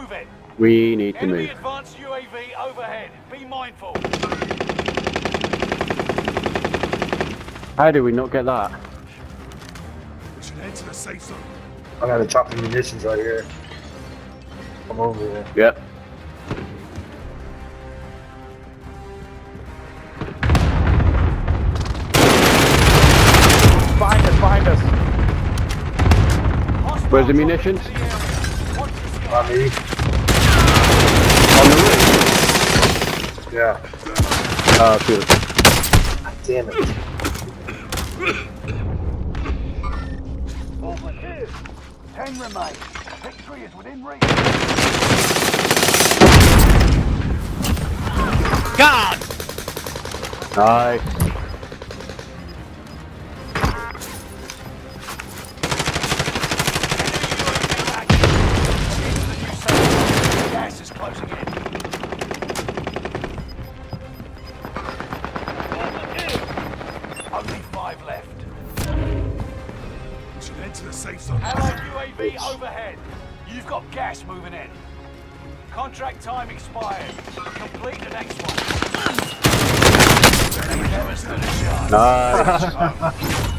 Move it. We need to Enemy move. advanced UAV overhead. Be mindful. How do we not get that? We should head to the safe zone. I got a chop of munitions right here. Come over here. Yep. Behind us, behind us. Where's the munitions? On me. On the roof. Yeah. Oh, good. God damn it. Over here. 10 remain. Victory is within reach. God! Nice. Gas is closing in. Only 5 left. We should head to the safe zone. Allied UAV overhead. You've got gas moving in. Contract time expired. Complete the next one. They never stood a chance. Nice.